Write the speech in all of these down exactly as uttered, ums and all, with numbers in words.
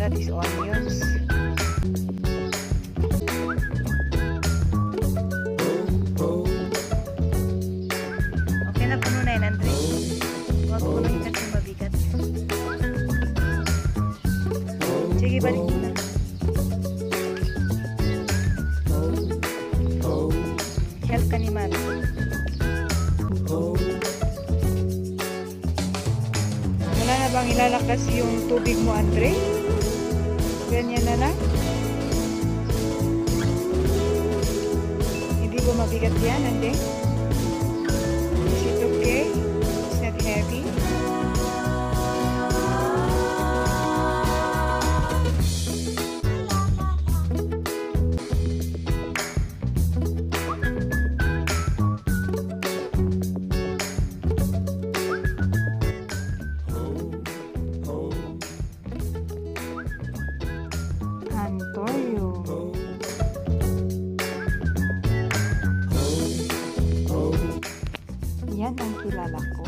That is onions. Okay na, puno na yun, Andre. Huwag punuin kasi mabigat. Sige, balik mo na. Help ka ni Mami. Wala na bang ilalakas yung tubig mo, Andre? Ganyan na lang. Hindi ba mabigat yan, Andre? Is it okay? It's not heavy? Antoyo. Yan ang kilala ko.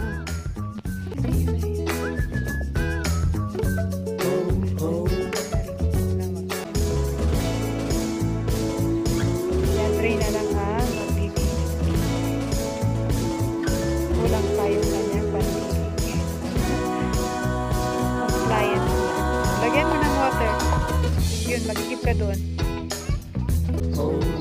Yan, tray na lang ha. Magbibig. Kulang pa yung kanyang pagbibig. Appliance lang. Lagyan mo ng water. Yun, magigip ka doon.